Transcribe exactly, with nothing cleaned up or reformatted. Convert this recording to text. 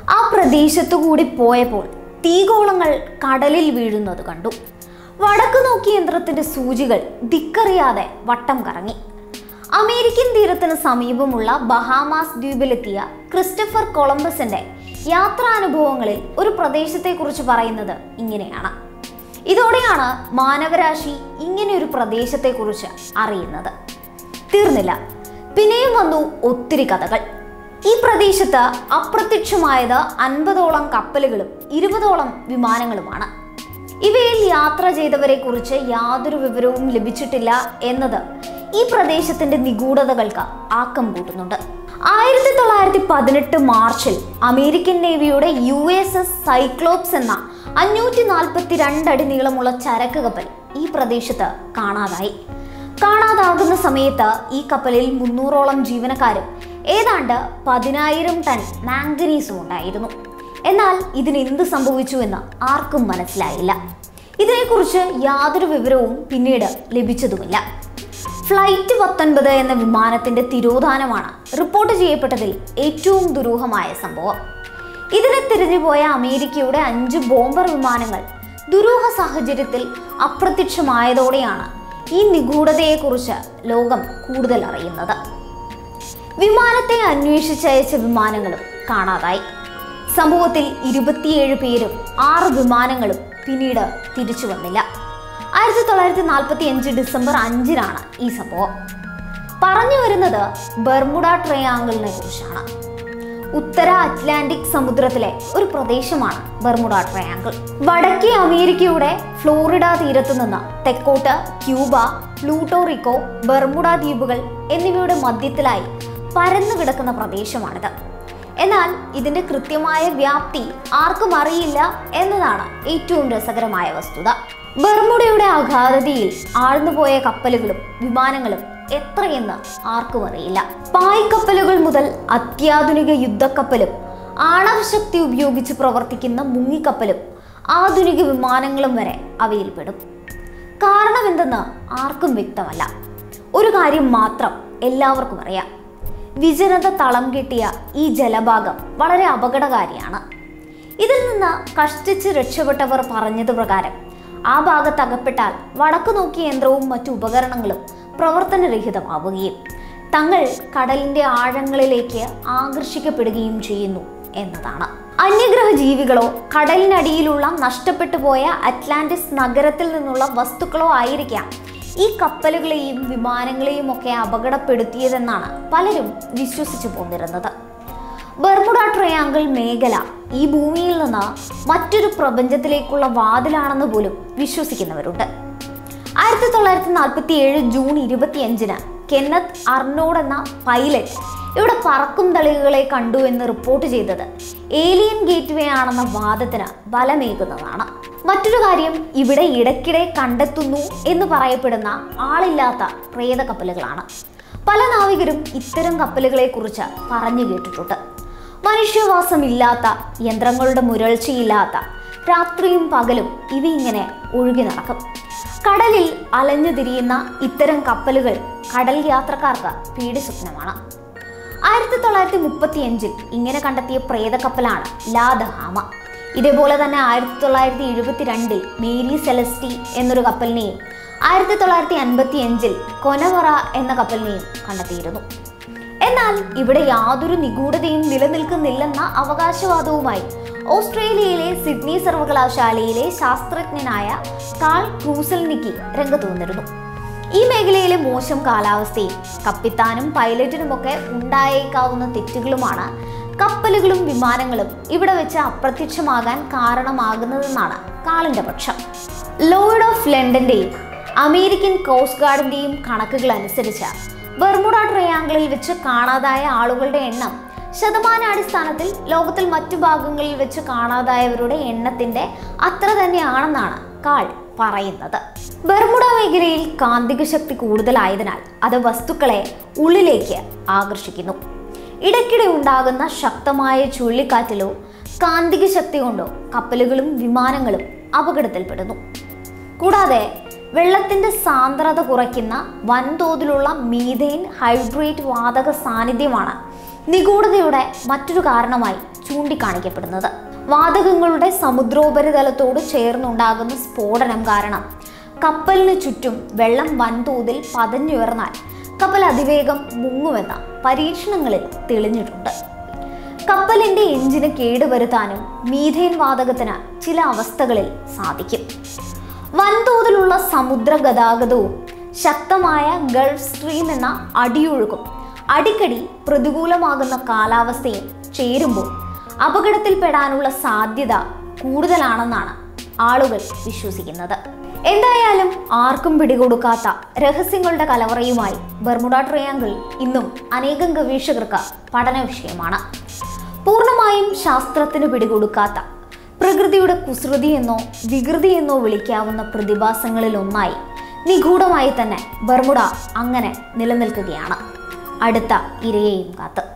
ആ പ്രദേശത്തു കൂടി പോയപ്പോൾ തീഗോളങ്ങൾ കടലിൽ വീഴുന്നത് കണ്ടു. വടക്ക് നോക്കി യന്ത്രത്തിന്റെ സൂചികൾ ദിക്കറിയാതെ വട്ടം കറങ്ങി. അമേരിക്കൻ തീരത്തിന് സമീപമുള്ള ബഹാമാസ് ദ്വീപിലെത്തിയ ക്രിസ്റ്റഫർ കൊളംബസിന്റെ യാത്രാനുഭവങ്ങളിൽ ഒരു പ്രദേശത്തെക്കുറിച്ച് പറയുന്നത് ഇങ്ങനെയാണ്. ഇതോടെയാണ് മാനവരാശി ഇങ്ങനെ ഒരു പ്രദേശത്തെക്കുറിച്ച് അറിയുന്നത്. തീർന്നില്ല, പിന്നെയും വന്നു ഒത്തിരി കഥകൾ. ഈ പ്രദേശത്ത് അപ്രത്യക്ഷമായത് അൻപതോളം കപ്പലുകളും ഇരുപതോളം വിമാനങ്ങളുമാണ്. ഇവയിൽ യാത്ര ചെയ്തവരെ കുറിച്ച് യാതൊരു വിവരവും ലഭിച്ചിട്ടില്ല എന്നത് ഈ പ്രദേശത്തിന്റെ നിഗൂഢതകൾക്ക് ആക്കം കൂട്ടുന്നുണ്ട്. ആയിരത്തി തൊള്ളായിരത്തി പതിനെട്ട് മാർച്ചിൽ അമേരിക്കൻ നേവിയുടെ യു എസ് എസ് സൈക്ലോപ്സ് എന്ന അഞ്ഞൂറ്റി നാൽപ്പത്തി രണ്ട് അടി നീളമുള്ള ചരക്ക് കപ്പൽ ഈ പ്രദേശത്ത് കാണാതായി. കാണാതാകുന്ന സമയത്ത് ഈ കപ്പലിൽ മുന്നൂറോളം ജീവനക്കാരും ഏതാണ്ട് പതിനായിരം ടൺ മാംഗനീസും ഉണ്ടായിരുന്നു. എന്നാൽ ഇതിന് എന്ത് സംഭവിച്ചു എന്ന് ആർക്കും മനസ്സിലായില്ല. ഇതിനെക്കുറിച്ച് യാതൊരു വിവരവും പിന്നീട് ലഭിച്ചതുമില്ല. ഫ്ലൈറ്റ് പത്തൊൻപത് എന്ന വിമാനത്തിന്റെ തിരോധാനമാണ് റിപ്പോർട്ട് ചെയ്യപ്പെട്ടതിൽ ഏറ്റവും ദുരൂഹമായ സംഭവം. ഇതിനെ തിരിഞ്ഞുപോയ അമേരിക്കയുടെ അഞ്ച് ബോംബർ വിമാനങ്ങൾ ദുരൂഹ സാഹചര്യത്തിൽ അപ്രത്യക്ഷമായതോടെയാണ് ഈ നിഗൂഢതയെക്കുറിച്ച് ലോകം കൂടുതൽ അറിയുന്നത്. വിമാനത്തെ അന്വേഷിച്ചയച്ച വിമാനങ്ങളും കാണാതായി. സംഭവത്തിൽ ഇരുപത്തിയേഴ് പേരും ആറ് വിമാനങ്ങളും പിന്നീട് തിരിച്ചു വന്നില്ല. ആയിരത്തി തൊള്ളായിരത്തി നാൽപ്പത്തി അഞ്ച് ഡിസംബർ അഞ്ചിനാണ് ഈ സംഭവം. പറഞ്ഞു വരുന്നത് ബർമുഡ ട്രയാങ്കിളിനെ കുറിച്ചാണ്. ഉത്തര അറ്റ്ലാന്റിക് സമുദ്രത്തിലെ ഒരു പ്രദേശമാണ് ബർമുഡ ട്രയാങ്കിൾ. വടക്കേ അമേരിക്കയുടെ ഫ്ലോറിഡ തീരത്തു നിന്ന് തെക്കോട്ട് ക്യൂബ, പ്ലൂട്ടോറിക്കോ, ബർമുഡ ദ്വീപുകൾ എന്നിവയുടെ മധ്യത്തിലായി പരന്നു കിടക്കുന്ന പ്രദേശമാണിത്. എന്നാൽ ഇതിന്റെ കൃത്യമായ വ്യാപ്തി ആർക്കും അറിയില്ല എന്നതാണ് ഏറ്റവും രസകരമായ വസ്തുത. ബർമുഡയുടെ അഗാധതയിൽ ആഴ്ന്നുപോയ കപ്പലുകളും വിമാനങ്ങളും എത്രയെന്ന് ആർക്കും അറിയില്ല. പായ്ക്കപ്പലുകൾ മുതൽ അത്യാധുനിക യുദ്ധക്കപ്പലും ആണവശക്തി ഉപയോഗിച്ച് പ്രവർത്തിക്കുന്ന മുങ്ങിക്കപ്പലും ആധുനിക വിമാനങ്ങളും വരെ അവയിൽപ്പെടും. കാരണം എന്തെന്ന് ആർക്കും വ്യക്തമല്ല. ഒരു കാര്യം മാത്രം എല്ലാവർക്കും അറിയാം: വിജനത തളം കെട്ടിയ ഈ ജലഭാഗം വളരെ അപകടകാരിയാണ്. ഇതിൽ നിന്ന് കഷ്ടിച്ച് രക്ഷപ്പെട്ടവർ പറഞ്ഞത് പ്രകാരം ആ ഭാഗത്ത് അകപ്പെട്ടാൽ വടക്കു നോക്കിയ യന്ത്രവും മറ്റു ഉപകരണങ്ങളും പ്രവർത്തനരഹിതമാവുകയും തങ്ങൾ കടലിന്റെ ആഴങ്ങളിലേക്ക് ആകർഷിക്കപ്പെടുകയും ചെയ്യുന്നു എന്നതാണ്. അന്യഗ്രഹ ജീവികളോ കടലിനടിയിലുള്ള നഷ്ടപ്പെട്ടു പോയ അറ്റ്ലാന്റിസ് നഗരത്തിൽ നിന്നുള്ള വസ്തുക്കളോ ആയിരിക്കാം ഈ കപ്പലുകളെയും വിമാനങ്ങളെയും ഒക്കെ അപകടപ്പെടുത്തിയതെന്നാണ് പലരും വിശ്വസിച്ചു പോന്നിരുന്നത്. ബർമുഡ ട്രയാങ്കിൾ മേഖല ഈ ഭൂമിയിൽ നിന്ന് മറ്റൊരു പ്രപഞ്ചത്തിലേക്കുള്ള വാതിലാണെന്ന് പോലും വിശ്വസിക്കുന്നവരുണ്ട്. ആയിരത്തി തൊള്ളായിരത്തി നാൽപ്പത്തി ഏഴ് ജൂൺ ഇരുപത്തി അഞ്ചിന് കെന്നത്ത് അർണോഡ് എന്ന പൈലറ്റ് ഇവിടെ പറക്കും തളികകളെ കണ്ടു എന്ന് റിപ്പോർട്ട് ചെയ്തത് ഏലിയൻ ഗേറ്റ്വേ ആണെന്ന വാദത്തിന് ബലമേകുന്നതാണ്. മറ്റൊരു കാര്യം, ഇവിടെ ഇടയ്ക്കിടെ കണ്ടെത്തുന്നു എന്ന് പറയപ്പെടുന്ന ആളില്ലാത്ത പ്രേത കപ്പലുകളാണ്. പല നാവികരും ഇത്തരം കപ്പലുകളെ കുറിച്ച് പറഞ്ഞു കേട്ടിട്ടുണ്ട്. മനുഷ്യവാസമില്ലാത്ത, യന്ത്രങ്ങളുടെ മുരൾച്ചയില്ലാത്ത, രാത്രിയും പകലും ഇവയിങ്ങനെ ഒഴുകി നടക്കും. കടലിൽ അലഞ്ഞു തിരിയുന്ന ഇത്തരം കപ്പലുകൾ കടൽ യാത്രക്കാർക്ക് പേടിസ്വപ്നമാണ്. ആയിരത്തി തൊള്ളായിരത്തി മുപ്പത്തി അഞ്ചിൽ ഇങ്ങനെ കണ്ടെത്തിയ പ്രേതക്കപ്പലാണ് ലാ ദഹാമ. ഇതേപോലെ തന്നെ ആയിരത്തി തൊള്ളായിരത്തി എഴുപത്തി രണ്ടിൽ മേരി സെലസ്റ്റി എന്നൊരു കപ്പലിനെയും ആയിരത്തി തൊള്ളായിരത്തി അൻപത്തി അഞ്ചിൽ കൊനവറ എന്ന കപ്പലിനെയും കണ്ടെത്തിയിരുന്നു. എന്നാൽ ഇവിടെ യാതൊരു നിഗൂഢതയും നിലനിൽക്കുന്നില്ലെന്ന അവകാശവാദവുമായി ഓസ്ട്രേലിയയിലെ സിഡ്നി സർവകലാശാലയിലെ ശാസ്ത്രജ്ഞനായ കാൾ ക്രൂസൽനിക്കി രംഗത്ത് വന്നിരുന്നു. ഈ മേഖലയിലെ മോശം കാലാവസ്ഥയും കപ്പിത്താനും പൈലറ്റിനുമൊക്കെ ഉണ്ടായേക്കാവുന്ന തെറ്റുകളുമാണ് കപ്പലുകളും വിമാനങ്ങളും ഇവിടെ വെച്ച് അപ്രത്യക്ഷമാകാൻ കാരണമാകുന്നതെന്നാണ് കാളിന്റെ പക്ഷം. ലോർഡ് ഓഫ് ലണ്ടന്റെയും അമേരിക്കൻ കോസ്റ്റ് ഗാർഡിന്റെയും കണക്കുകൾ അനുസരിച്ച് ബർമുഡ ട്രയാങ്കിളിൽ വെച്ച് കാണാതായ ആളുകളുടെ എണ്ണം ശതമാനാടിസ്ഥാനത്തിൽ ലോകത്തിൽ മറ്റു ഭാഗങ്ങളിൽ വെച്ച് കാണാതായവരുടെ എണ്ണത്തിന്റെ അത്ര തന്നെയാണെന്നാണ് കാൾ പറയുന്നത്. ബർമുഡ മേഖലയിൽ കാന്തിക ശക്തി കൂടുതലായതിനാൽ അത് വസ്തുക്കളെ ഉള്ളിലേക്ക് ആകർഷിക്കുന്നു. ഇടയ്ക്കിടെ ഉണ്ടാകുന്ന ശക്തമായ ചുഴലിക്കാറ്റിലോ കാന്തിക ശക്തി കൊണ്ടോ കപ്പലുകളും വിമാനങ്ങളും അപകടത്തിൽപ്പെടുന്നു. കൂടാതെ വെള്ളത്തിന്റെ സാന്ദ്രത കുറയ്ക്കുന്ന വൻതോതിലുള്ള മീഥെയ്ൻ ഹൈഡ്രേറ്റ് വാതക സാന്നിധ്യമാണ് നിഗൂഢതയുടെ മറ്റൊരു കാരണമായി ചൂണ്ടിക്കാണിക്കപ്പെടുന്നത്. വാതകങ്ങളുടെ സമുദ്രോപരിതലത്തോട് ചേർന്നുണ്ടാകുന്ന സ്ഫോടനം കാരണം കപ്പലിന് ചുറ്റും വെള്ളം വൻതോതിൽ പതഞ്ഞുയർന്നാൽ കപ്പൽ അതിവേഗം മുങ്ങുമെന്ന പരീക്ഷണങ്ങളിൽ തെളിഞ്ഞിട്ടുണ്ട്. കപ്പലിന്റെ എഞ്ചിന് കേടുവരുത്താനും മീഥേൻ വാതകത്തിന് ചില അവസ്ഥകളിൽ സാധിക്കും. വൻതോതിലുള്ള സമുദ്ര ഗതാഗതവും ശക്തമായ ഗൾഫ് സ്ട്രീം എന്ന അടിയൊഴുക്കും അടിക്കടി പ്രതികൂലമാകുന്ന കാലാവസ്ഥയും ചേരുമ്പോൾ അപകടത്തിൽപ്പെടാനുള്ള സാധ്യത കൂടുതലാണെന്നാണ് ആളുകൾ വിശ്വസിക്കുന്നത്. എന്തായാലും ആർക്കും പിടികൊടുക്കാത്ത രഹസ്യങ്ങളുടെ കലവറയുമായി ബർമുഡ ട്രയാങ്കിൾ ഇന്നും അനേകം ഗവേഷകർക്ക് പഠന വിഷയമാണ്. പൂർണ്ണമായും ശാസ്ത്രത്തിന് പിടികൊടുക്കാത്ത, പ്രകൃതിയുടെ കുസൃതി എന്നോ വികൃതി എന്നോ വിളിക്കാവുന്ന പ്രതിഭാസങ്ങളിൽ ഒന്നായി നിഗൂഢമായി തന്നെ ബർമുഡ അങ്ങനെ നിലനിൽക്കുകയാണ്, അടുത്ത ഇരയെയും കാത്ത്.